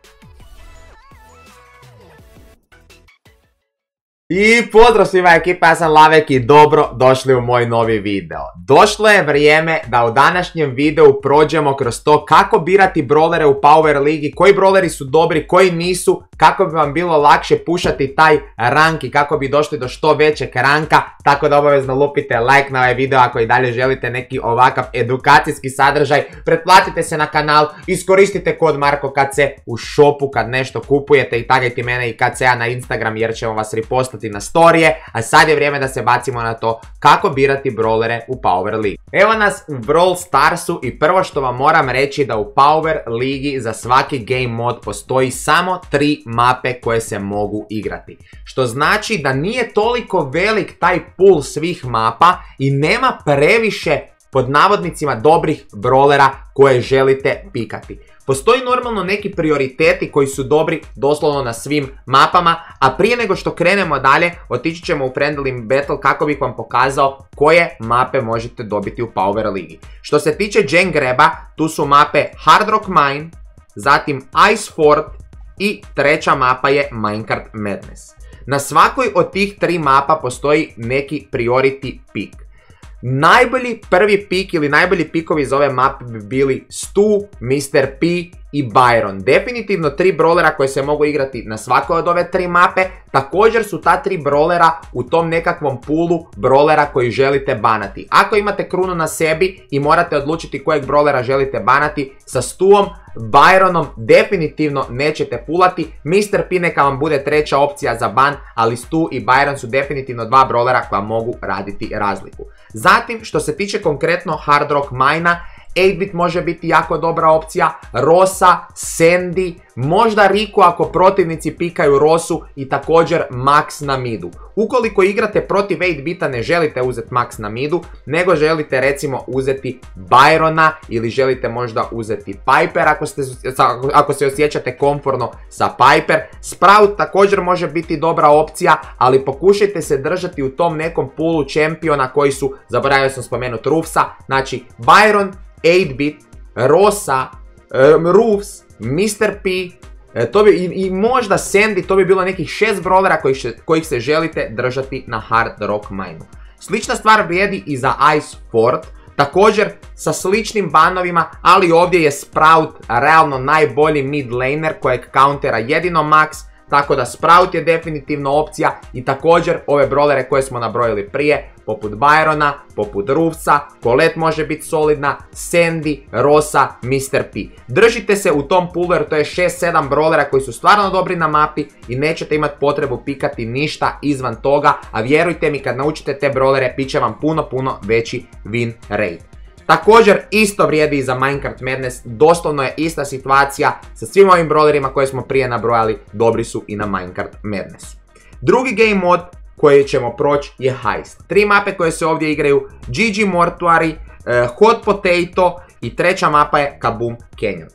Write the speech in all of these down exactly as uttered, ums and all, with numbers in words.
I pozdrav svima ekipa, ja sam Lavek i dobro došli u moj novi video. Došlo je vrijeme da u današnjem videu prođemo kroz to kako birati brawlere u Power Ligi, koji brawleri su dobri, koji nisu, kako bi vam bilo lakše pušati taj rank i kako bi došli do što većeg ranka. Tako da obavezno lupite like na ovaj video ako i dalje želite neki ovakav edukacijski sadržaj. Pretplatite se na kanal, iskoristite kod Marko K C u shopu kad nešto kupujete i tagajte mene i K C A na Instagram jer ćemo vas repostati na storije. A sad je vrijeme da se bacimo na to kako birati brawlere u Power Ligi. Evo nas u Brawl Starsu i prvo što vam moram reći da u Power Ligi za svaki game mod postoji samo tri mape koje se mogu igrati. Što znači da nije toliko velik taj pool svih mapa i nema previše pod navodnicima dobrih brawlera koje želite pikati. Postoji normalno neki prioriteti koji su dobri doslovno na svim mapama, a prije nego što krenemo dalje, otići ćemo u Friendly Battle kako bih vam pokazao koje mape možete dobiti u Power Ligi. Što se tiče Gen Graba, tu su mape Hard Rock Mine, zatim Ice Fort i treća mapa je Minecart Madness. Na svakoj od tih tri mapa postoji neki priority pick. Najbolji prvi pik ili najbolji pikovi za ove mape bi bili Stu, mister P i Byron. Definitivno tri brawlera koje se mogu igrati na svakoj od ove tri mape. Također su ta tri brawlera u tom nekakvom poolu brawlera koji želite banati. Ako imate krunu na sebi i morate odlučiti kojeg brawlera želite banati, sa Stuom, Byronom definitivno nećete pulati. mister P neka vam bude treća opcija za ban, ali Stu i Byron su definitivno dva brawlera koja mogu raditi razliku. Zatim, što se tiče konkretno Hard Rock Mine-a, osam bit može biti jako dobra opcija, Rosa, Sandy, možda Riku ako protivnici pikaju Rosu i također Max na midu. Ukoliko igrate protiv osam bita ne želite uzeti Max na midu, nego želite recimo uzeti Byrona ili želite možda uzeti Piper ako, ste, ako se osjećate komfortno sa Piper. Sprout također može biti dobra opcija, ali pokušajte se držati u tom nekom poolu čempiona koji su, zaboravio sam spomenuti Roofsa, znači Byron, osam bit, Rosa, um, Roofs, mister P, e, to bi, i, i možda Sandy, to bi bilo nekih šest brawlera kojih, kojih se želite držati na Hard Rock Mine-u. Slična stvar vrijedi i za Ice Fort, također sa sličnim banovima, ali ovdje je Sprout realno najbolji mid laner kojeg countera jedino Max. Tako da Sprout je definitivno opcija i također ove brawlere koje smo nabrojili prije, poput Byrona, poput Roofsa, Colette može biti solidna, Sandy, Rosa, mister P. Držite se u tom poolu jer to je šest sedam brawlera koji su stvarno dobri na mapi i nećete imati potrebu pikati ništa izvan toga, a vjerujte mi kad naučite te brawlere bit će vam puno puno veći win rate. Također isto vrijedi i za Minecart Madness, doslovno je ista situacija sa svim ovim brawlerima koje smo prije nabrojali, dobri su i na Minecart Madnessu. Drugi game mod koji ćemo proći je Heist. Tri mape koje se ovdje igraju, G G Mortuary, eh, Hot Potato i treća mapa je Kaboom Canyon.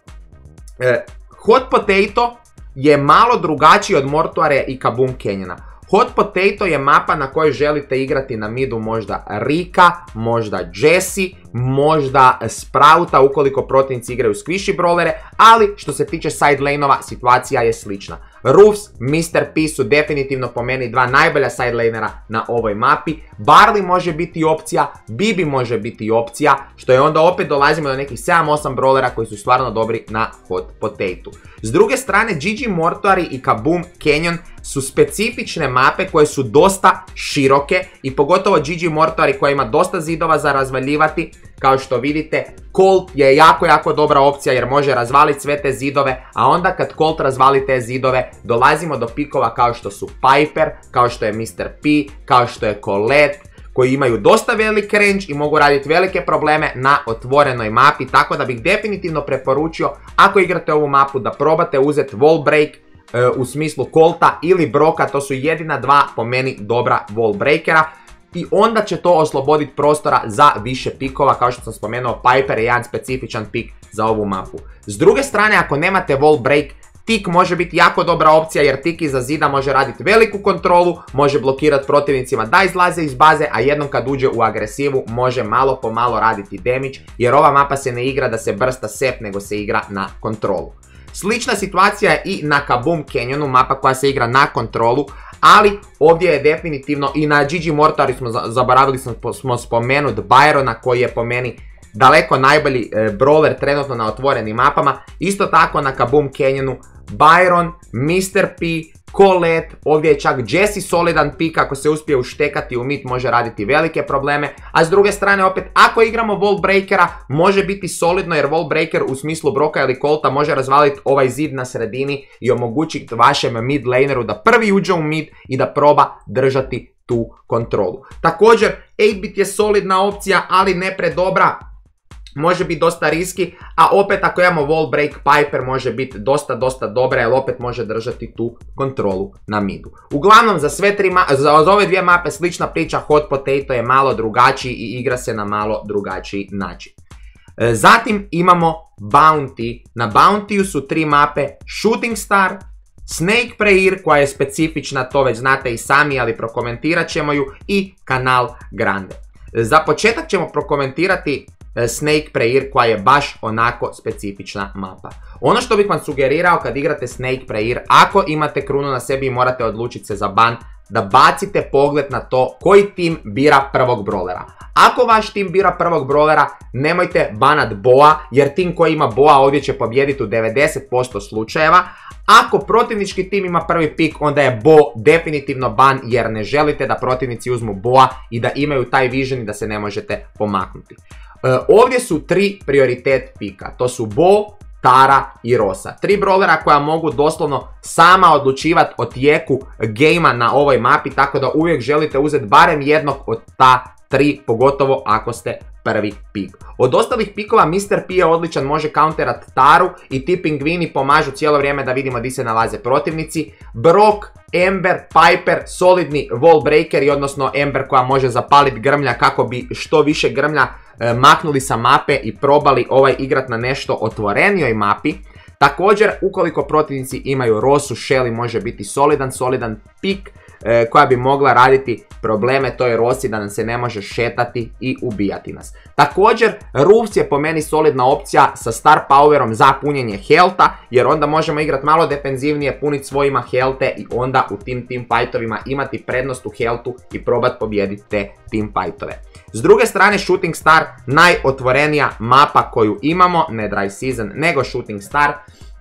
Eh, Hot Potato je malo drugačiji od Mortuarya i Kaboom Canyona. Hot Potato je mapa na kojoj želite igrati na midu možda Rika, možda Jesse, možda Sprouta ukoliko protivnici igraju squishy brawlere, ali što se tiče side laneova situacija je slična. Roofs, mister P su definitivno po meni dva najbolja side lanera na ovoj mapi. Barley može biti opcija, Bibi može biti opcija, što je onda opet dolazimo do nekih sedam osam brawlera koji su stvarno dobri na Hot Potato. S druge strane, G G Mortuary i Kaboom Canyon su specifične mape koje su dosta široke i pogotovo G G Mortuary koja ima dosta zidova za razvaljivati. Kao što vidite, Colt je jako jako dobra opcija jer može razvaliti sve te zidove, a onda kad Colt razvali te zidove dolazimo do pikova kao što su Piper, kao što je mister P, kao što je Colette, koji imaju dosta velik range i mogu raditi velike probleme na otvorenoj mapi, tako da bih definitivno preporučio ako igrate ovu mapu da probate uzeti wall break e, u smislu Colta ili Broka, to su jedina dva po meni dobra wall breakera. I onda će to osloboditi prostora za više pikova, kao što sam spomenuo, Piper je jedan specifičan pik za ovu mapu. S druge strane, ako nemate wall break, Tik može biti jako dobra opcija jer Tik iza zida može raditi veliku kontrolu, može blokirati protivnicima da izlaze iz baze, a jednom kad uđe u agresivu može malo po malo raditi damage jer ova mapa se ne igra da se brsta sep, nego se igra na kontrolu. Slična situacija je i na Kaboom Canyonu, mapa koja se igra na kontrolu, ali ovdje je definitivno i na G G Mortaru smo zaboravili smo spomenuti Byrona koji je po meni daleko najbolji e, brawler trenutno na otvorenim mapama. Isto tako na Kaboom Canyonu Byron, mister P, Colette, ovdje je čak Jessie solidan pick, ako se uspije uštekati u mid može raditi velike probleme, a s druge strane opet ako igramo Wall Breakera može biti solidno jer Wall Breaker u smislu Broka ili Colta može razvaliti ovaj zid na sredini i omogućiti vašem mid laneru da prvi uđe u mid i da proba držati tu kontrolu. Također osam bit je solidna opcija, ali ne predobra. Može biti dosta riski, a opet ako imamo Wall Break, Piper može biti dosta, dosta dobra, jer opet može držati tu kontrolu na midu. Uglavnom, za, sve tri za ove dvije mape slična priča, Hot Potato je malo drugačiji i igra se na malo drugačiji način. E, zatim imamo Bounty. Na Bountyu su tri mape Shooting Star, Snake Prayer koja je specifična, to već znate i sami, ali prokomentirat ćemo ju, i Kanal Grande. E, za početak ćemo prokomentirati Snake Prayer koja je baš onako specifična mapa. Ono što bih vam sugerirao kad igrate Snake Prayer, ako imate krunu na sebi i morate odlučiti se za ban, da bacite pogled na to koji tim bira prvog brawlera. Ako vaš tim bira prvog brawlera, nemojte banat Boa, jer tim koji ima Boa ovdje će pobijediti u devedeset posto slučajeva. Ako protivnički tim ima prvi pik, onda je Bo definitivno ban, jer ne želite da protivnici uzmu Boa i da imaju taj vision i da se ne možete pomaknuti. E, ovdje su tri prioritet pika, to su Bo, Tara i Rosa. Tri brawlera koja mogu doslovno sama odlučivati o tijeku gejma na ovoj mapi, tako da uvijek želite uzeti barem jednog od ta tri, pogotovo ako ste prvi pik. Od ostalih pikova mister P je odličan, može counterat Taru i ti pingvini pomažu cijelo vrijeme da vidimo gdje se nalaze protivnici. Brock, Ember, Piper, solidni wall breakeri, odnosno Ember koja može zapaliti grmlja kako bi što više grmlja e, maknuli sa mape i probali ovaj igrat na nešto otvorenijoj mapi. Također, ukoliko protivnici imaju Rosu, Shelly može biti solidan, solidan pik e, koja bi mogla raditi probleme toj Rosi da nam se ne može šetati i ubijati nas. Također, Roofs je po meni solidna opcija sa star powerom za punjenje healtha, jer onda možemo igrati malo defenzivnije, puniti svojima healthe i onda u tim team fightovima imati prednost u healthu i probati pobijediti te team fightove. S druge strane, Shooting Star, najotvorenija mapa koju imamo, ne Dry Season, nego Shooting Star.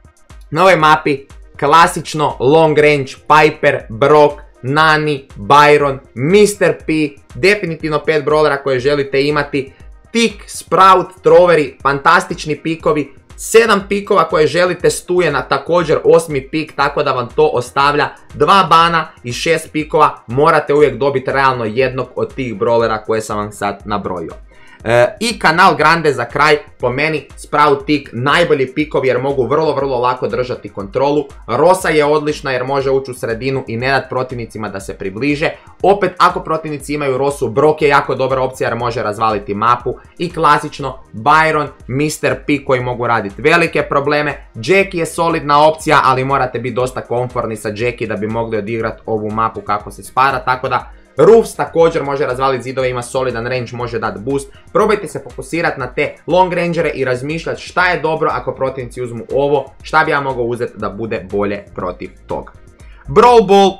Na ovoj mapi klasično long range Piper, Brock, Nani, Byron, mister P, definitivno pet brawlera koje želite imati, Tick, Sprout, Troveri, fantastični pikovi, sedam pikova koje želite stuje na također osmi pik, tako da vam to ostavlja dva bana i šest pikova, morate uvijek dobiti realno jednog od tih brawlera koje sam vam sad nabrojio. E, I Kanal Grande za kraj, po meni Sprout, Tick najbolji pikovi jer mogu vrlo vrlo lako držati kontrolu. Rosa je odlična jer može ući u sredinu i ne dati protivnicima da se približe. Opet ako protivnici imaju Rosu, Brock je jako dobra opcija jer može razvaliti mapu. I klasično Byron, mister P koji mogu raditi velike probleme. Jackie je solidna opcija, ali morate biti dosta komfortni sa Jackie da bi mogli odigrati ovu mapu kako se spada, tako da Roofs također može razvaliti zidove, ima solidan range, može dati boost. Probajte se fokusirati na te long rangere i razmišljati šta je dobro ako protivnici uzmu ovo, šta bi ja mogao uzeti da bude bolje protiv toga. Brawl Ball,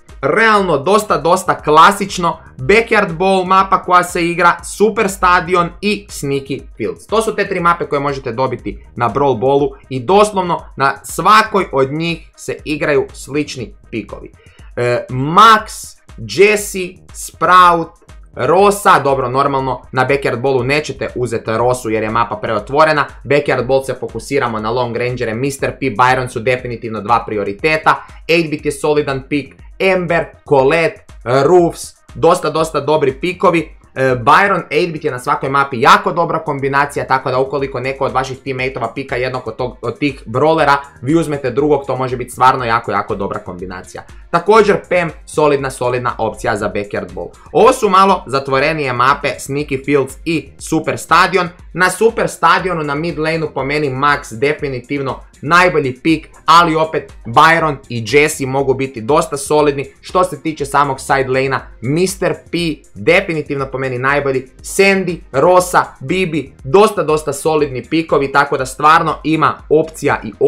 realno dosta dosta klasično, Backyard Ball mapa koja se igra, Super Stadion i Sneaky Fields. To su te tri mape koje možete dobiti na Brawl Ballu i doslovno na svakoj od njih se igraju slični pikovi. E, Max, Jessie, Sprout, Rosa, dobro normalno na Backyard Ballu nećete uzeti Rosu jer je mapa preotvorena, Backyard Ball se fokusiramo na long rangere, mister P, Byron su definitivno dva prioriteta, osam bit je solidan pik, Ember, Colette, Roofs, dosta dosta dobri pikovi. Byron, osam bit je na svakoj mapi jako dobra kombinacija, tako da ukoliko neko od vaših teammateova pika jednog od, tog, od tih brawlera, vi uzmete drugog, to može biti stvarno jako jako dobra kombinacija. Također Pam, solidna solidna opcija za Backyard Ball. Ovo su malo zatvorenije mape, Sneaky Fields i Super Stadion. Na Super Stadionu na mid laneu po meni Max definitivno najbolji pik, ali opet Byron i Jessie mogu biti dosta solidni. Što se tiče samog side lanea, mister P definitivno po meni najbolji, Sandy, Rosa, Bibi, dosta dosta solidni pikovi, tako da stvarno ima opcija i ovdje.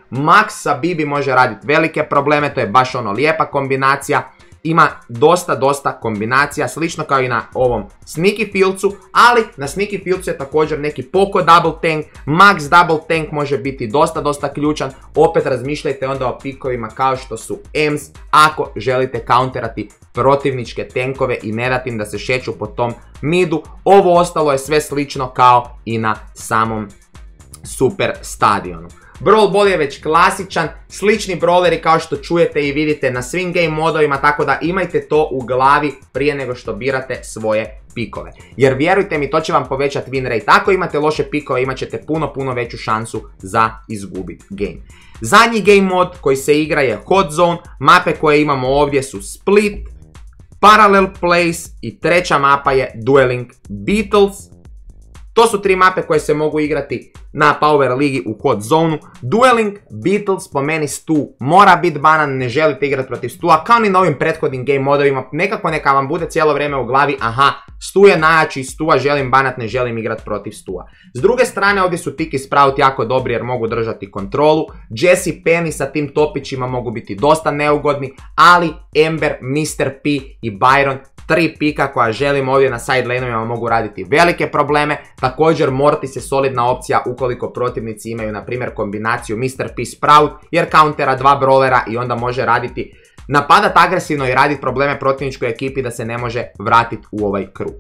Max sa Bibi može raditi velike probleme, to je baš ono lijepa kombinacija. Ima dosta, dosta kombinacija, slično kao i na ovom Sneaky Fieldsu, ali na Sneaky Fieldsu je također neki Poco Double Tank, Max Double Tank može biti dosta, dosta ključan. Opet razmišljajte onda o pikovima kao što su Ems, ako želite counterati protivničke tankove i ne dati im da se šeću po tom midu. Ovo ostalo je sve slično kao i na samom Super stadionu. Brawl Ball je već klasičan, slični brawleri kao što čujete i vidite na svim game modovima, tako da imajte to u glavi prije nego što birate svoje pikove. Jer vjerujte mi, to će vam povećati win rate. Ako imate loše pikove, imat ćete puno, puno veću šansu za izgubiti game. Zadnji game mod koji se igra je Hot Zone, mape koje imamo ovdje su Split, Parallel Place i treća mapa je Dueling Beetles. To su tri mape koje se mogu igrati na Power Ligi u Hot Zonu. Dueling Beetles po meni Stu mora biti banan, ne želite igrati protiv Stua, kao ni na ovim prethodnim game modovima. Nekako neka vam bude cijelo vrijeme u glavi, aha, Stu je najjači, Stua želim banat, ne želim igrati protiv Stua. S druge strane ovdje su Tiki Sprout jako dobri jer mogu držati kontrolu. Jesse Penny sa tim topićima mogu biti dosta neugodni, ali Ember, mister P i Byron, tri pika koja želim ovdje na side laneovima, mogu raditi velike probleme. Također Mortis je solidna opcija ukoliko protivnici imaju na primjer kombinaciju mister P Sprout jer countera dva brawlera i onda može raditi, napadat agresivno i raditi probleme protivničkoj ekipi da se ne može vratiti u ovaj krug.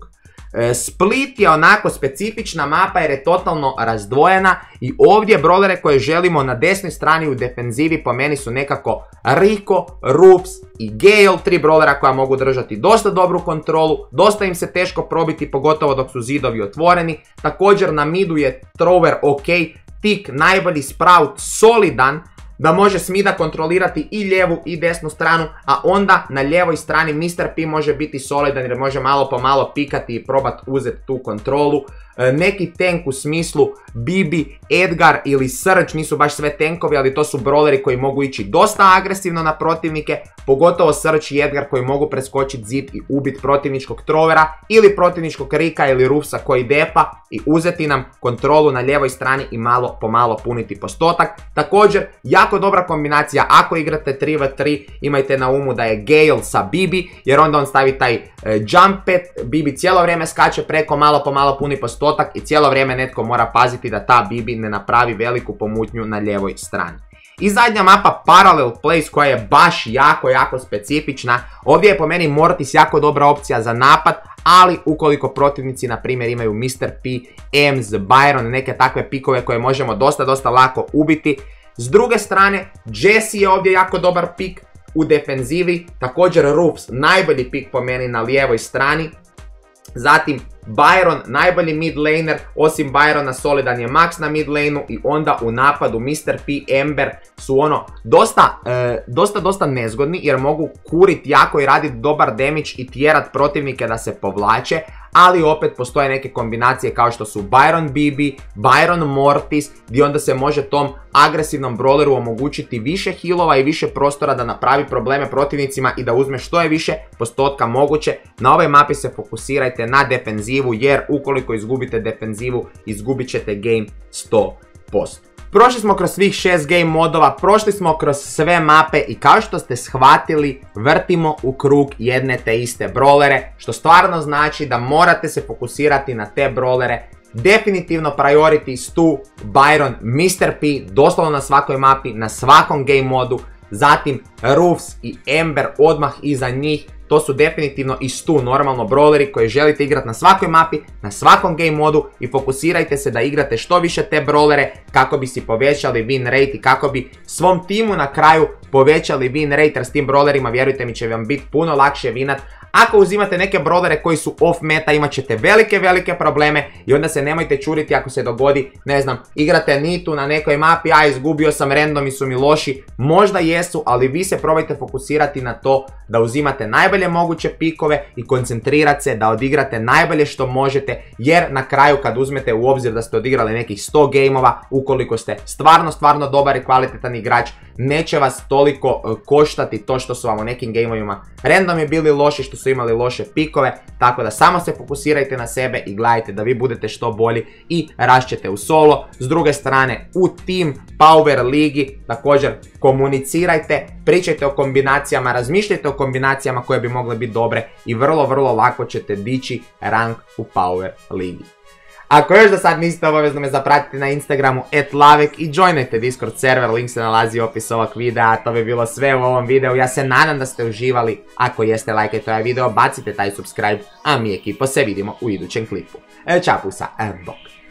Split je onako specifična mapa jer je totalno razdvojena i ovdje brawlere koje želimo na desnoj strani u defenzivi po meni su nekako Rico, Roops i Gale, tri brawlera koja mogu držati dosta dobru kontrolu, dosta im se teško probiti pogotovo dok su zidovi otvoreni. Također na midu je Thrower ok, Tik najbolji, Sprout solidan da može s mida kontrolirati i lijevu i desnu stranu, a onda na lijevoj strani mister P može biti solidan jer može malo po malo pikati i probat uzeti tu kontrolu. E, neki tank u smislu Bibi, Edgar ili Surge nisu baš sve tankovi, ali to su brawleri koji mogu ići dosta agresivno na protivnike, pogotovo Surge i Edgar koji mogu preskočiti zid i ubiti protivničkog Throwera ili protivničkog Rika ili Roofsa koji depa i uzeti nam kontrolu na lijevoj strani i malo po malo puniti postotak. Također, jako dobra kombinacija ako igrate tri na tri, imajte na umu da je Gale sa Bibi, jer onda on stavi taj e, jump pad, Bibi cijelo vrijeme skače preko, malo po malo puni postotak i cijelo vrijeme netko mora paziti da ta Bibi ne napravi veliku pomutnju na lijevoj strani. I zadnja mapa Parallel Place koja je baš jako, jako specifična. Ovdje je po meni Mortis jako dobra opcija za napad, ali ukoliko protivnici na primjer imaju mister P, Ems, Byron, neke takve pikove koje možemo dosta, dosta lako ubiti. S druge strane, Jesse je ovdje jako dobar pik u defenzivi, također Roofs najbolji pik po meni na lijevoj strani. Zatim Byron, najbolji mid laner, osim Byrona solidan je Max na mid laneu i onda u napadu mister P, Ember su ono dosta, e, dosta, dosta nezgodni jer mogu kuriti jako i raditi dobar damage i tjerat protivnike da se povlače, ali opet postoje neke kombinacije kao što su Byron Bibi, Byron Mortis, gdje onda se može tom agresivnom brawleru omogućiti više healova i više prostora da napravi probleme protivnicima i da uzme što je više postotka moguće. Na ovoj mapi se fokusirajte na defenzivu jer ukoliko izgubite defenzivu, izgubit ćete game sto posto. Prošli smo kroz svih šest game modova, prošli smo kroz sve mape i kao što ste shvatili, vrtimo u krug jedne te iste brawlere, što stvarno znači da morate se fokusirati na te brawlere. Definitivno priority Stu, Byron, mister P, doslovno na svakoj mapi, na svakom game modu. Zatim Roofs i Ember odmah iza njih. To su definitivno i Stu normalno brawleri koje želite igrati na svakoj mapi, na svakom game modu i fokusirajte se da igrate što više te brawlere kako bi si povećali win rate i kako bi svom timu na kraju povećali win rate, jer s tim brawlerima vjerujte mi će vam biti puno lakše winat. Ako uzimate neke brawlere koji su off meta, imat ćete velike, velike probleme i onda se nemojte čuriti ako se dogodi, ne znam, igrate Nitu na nekoj mapi, a izgubio sam random i su mi loši. Možda jesu, ali vi se probajte fokusirati na to da uzimate najbolje moguće pikove i koncentrirati se da odigrate najbolje što možete, jer na kraju kad uzmete u obzir da ste odigrali nekih sto gameova, ukoliko ste stvarno, stvarno dobar i kvalitetan igrač, neće vas toliko koštati to što su vam u nekim gameovima randomi bili loši, što su imali loše pikove, tako da samo se fokusirajte na sebe i gledajte da vi budete što bolji i rašćete u solo. S druge strane, u Team Power ligi također komunicirajte, pričajte o kombinacijama, razmišljajte o kombinacijama koje bi mogle biti dobre i vrlo, vrlo lako ćete dići rank u Power ligi. Ako još do sad niste, obavezno me zapratite na Instagramu at lavek i joinajte Discord server, link se nalazi u opisu ovog videa. To bi bilo sve u ovom videu, ja se nadam da ste uživali. Ako jeste, lajkajte ovaj video, bacite taj subscribe, a mi ekipo se vidimo u idućem klipu. Ćao pusa, bok.